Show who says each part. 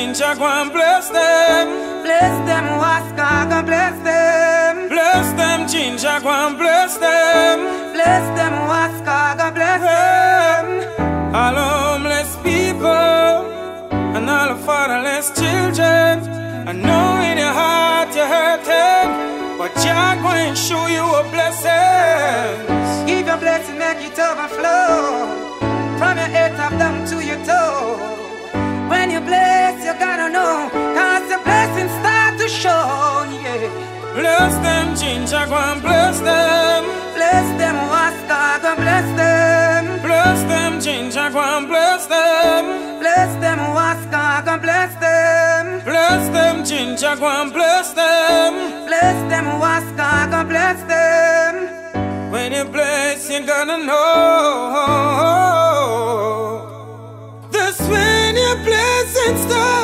Speaker 1: Ginjah, go and bless them.
Speaker 2: Bless them, Waska, go bless them.
Speaker 1: Bless them, Ginjah, go and bless them.
Speaker 2: Bless them, Waska, go bless them.
Speaker 1: All homeless people and all the fatherless children. I know in your heart you're hurting, but Jah going to show you a blessing.
Speaker 2: Give your blessing, make it overflow. From your head top down to your toe. When you bless, you gotta know, cause the blessings start to show, yeah.
Speaker 1: Bless them, Ginjah, go and bless them.
Speaker 2: Bless them, Waska, go bless them.
Speaker 1: Bless them, Ginjah, go and bless them.
Speaker 2: Bless them, Waska, go bless them.
Speaker 1: Bless them, Ginjah, go and bless them.
Speaker 2: Bless them, Waska, go bless them.
Speaker 1: When you bless, you gotta know. That's when your blessings start.